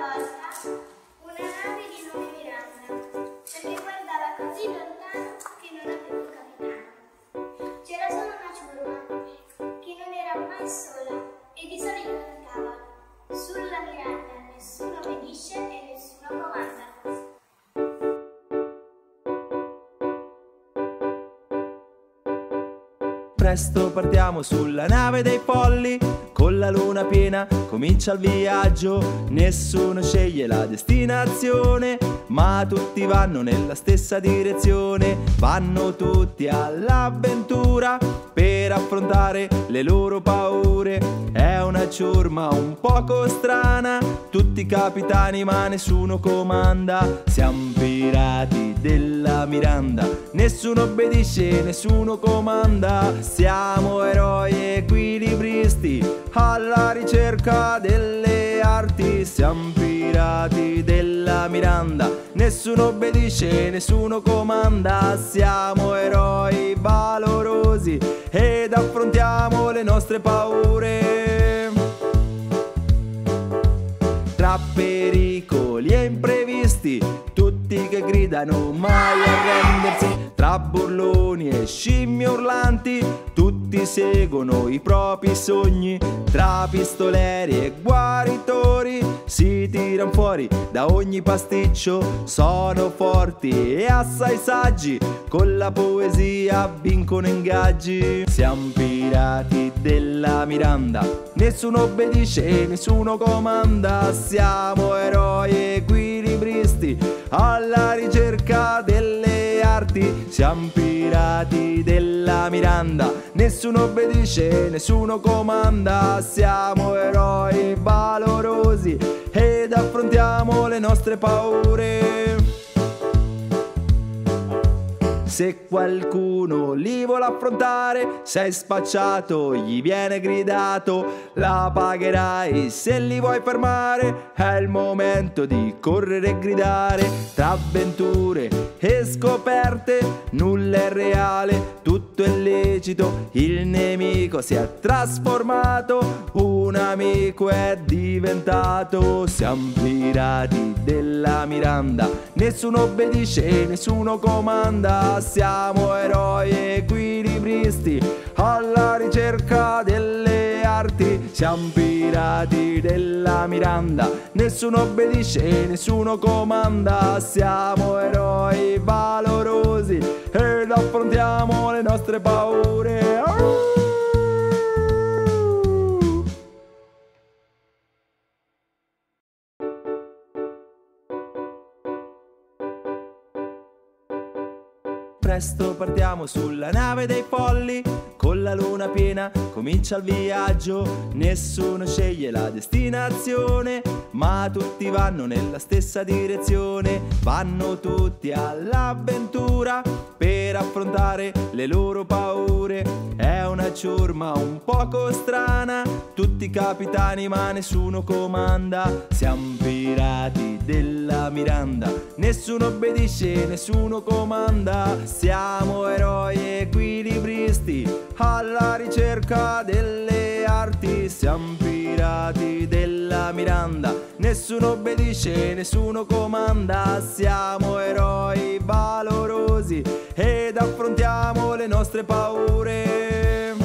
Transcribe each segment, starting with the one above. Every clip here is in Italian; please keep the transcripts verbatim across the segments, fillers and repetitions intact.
volta una nave di nome Miranda, perché guardava così lontano che non aveva un capitano. C'era solo una ciurma che non era mai sola e di solito cantava: sulla Miranda nessuno obbedisce e nessuno comanda. Presto partiamo sulla nave dei folli, con la luna piena comincia il viaggio. Nessuno sceglie la destinazione, ma tutti vanno nella stessa direzione. Vanno tutti all'avventura per affrontare le loro paure. È una ciurma un poco strana, tutti capitani ma nessuno comanda. Siamo pirati della Miranda, nessuno obbedisce, nessuno comanda. Siamo eroi equilibristi alla ricerca delle arti. Siamo pirati della Miranda, nessuno obbedisce, nessuno comanda. Siamo eroi valorosi ed affrontiamo le nostre paure. Tra pericoli e imprevisti, tutti che gridano mai arrendersi. Tra burloni e scimmie urlanti, tutti seguono i propri sogni. Tra pistoleri e guaritori, si tiran fuori da ogni pasticcio. Sono forti e assai saggi, con la poesia vincono ingaggi. Siamo pirati della Miranda, nessuno obbedisce, nessuno comanda. Siamo eroi equilibristi alla ricerca delle arti. Siamo pirati della Miranda, nessuno obbedisce, nessuno comanda. Siamo eroi valorosi ed affrontiamo le nostre paure. Se qualcuno li vuole affrontare, sei spacciato, gli viene gridato: la pagherai se li vuoi fermare. È il momento di correre e gridare. Tra avventure e scoperte, nulla è reale, tutto è lecito. Il nemico si è trasformato, un amico è diventato. Siamo pirati della Miranda, nessuno obbedisce, nessuno comanda. Siamo eroi equilibristi alla ricerca delle arti. Siamo pirati della Miranda, nessuno obbedisce, nessuno comanda. Siamo eroi valorosi ed affrontiamo le nostre paure. Presto partiamo sulla nave dei folli, con la luna piena comincia il viaggio. Nessuno sceglie la destinazione, ma tutti vanno nella stessa direzione. Vanno tutti all'avventura per affrontare le loro paure. È una ciurma un poco strana, tutti capitani ma nessuno comanda. Siamo pirati della Miranda, nessuno obbedisce, nessuno comanda. Siamo eroi equilibristi alla ricerca delle arti. Siamo pirati della Miranda, nessuno obbedisce, nessuno comanda. Siamo eroi valorosi ed affrontiamo le nostre paure.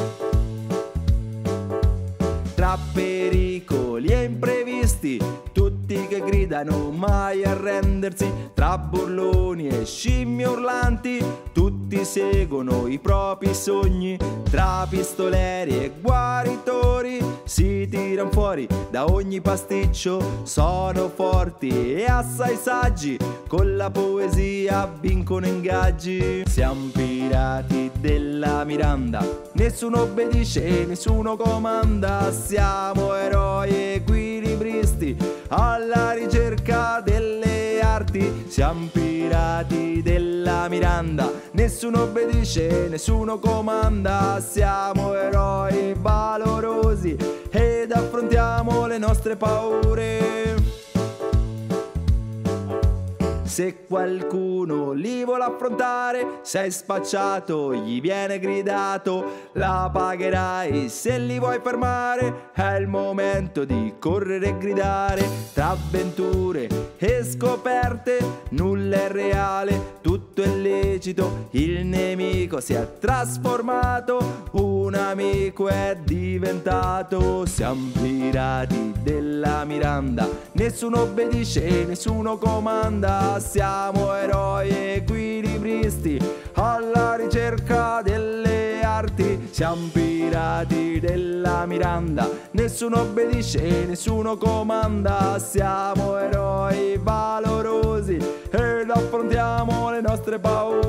Tra pericoli e imprevisti, tutti che gridano mai arrendersi. Tra burloni e scimmie urlanti, tutti seguono i propri sogni. Tra pistoleri e guaritori, si tiran fuori da ogni pasticcio. Sono forti e assai saggi, con la poesia vincono ingaggi. Siamo pirati della Miranda, nessuno obbedisce, nessuno comanda. Siamo eroi equilibristi alla ricerca delle arti. Siamo pirati della Miranda, nessuno obbedisce, nessuno comanda. Siamo eroi valorosi ed affrontiamo le nostre paure. Se qualcuno li vuole affrontare, sei spacciato, gli viene gridato, la pagherai se li vuoi fermare. È il momento di correre e gridare, tra avventure e scoperte, nulla è reale, tutto è lecito, il nemico si è trasformato, un amico è diventato. Siamo pirati della Miranda, nessuno obbedisce, nessuno comanda, siamo eroi equilibristi alla ricerca delle arti. Siamo pirati della Miranda, nessuno obbedisce, nessuno comanda, siamo eroi valorosi ed affrontiamo le nostre paure.